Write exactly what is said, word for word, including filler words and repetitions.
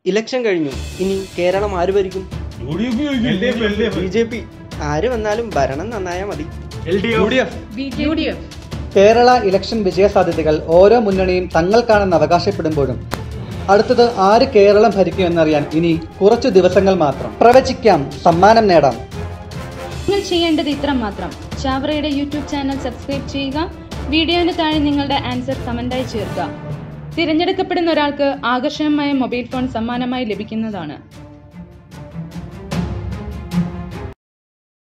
Election കഴിഞ്ഞു. ഇനി കേരളം ആര് ഭരിക്കും? B J P. ആര് വന്നാലും ഭരണം നന്നായാൽ മതി. കേരള ഇലക്ഷൻ വിജയസാധ്യതകൾ ഓരോ മുന്നണിയും തങ്ങൾക്കാണെന്ന് അവകാശപ്പെടുമ്പോഴും അടുത്തത് ആര് കേരളം ഭരിക്കും എന്നറിയാൻ ഇനി കുറച്ചു ദിവസങ്ങൾ മാത്രം. പ്രവചിക്കാം, സമ്മാനം നേടാം. നിങ്ങൾ ചെയ്യേണ്ടത് ഇത്ര മാത്രം. ചാവറയുടെ യൂട്യൂബ് ചാനൽ സബ്സ്ക്രൈബ് ചെയ്യുക. വീഡിയോന് താഴെ നിങ്ങളുടെ ആൻസർ കമന്റായി ചേർക്കുക. തിരഞ്ഞെടുക്കപ്പെടുന്ന ഒരാൾക്ക് ആകർഷകമായ മൊബൈൽ ഫോൺ സമ്മാനമായി ലഭിക്കുന്നതാണ്.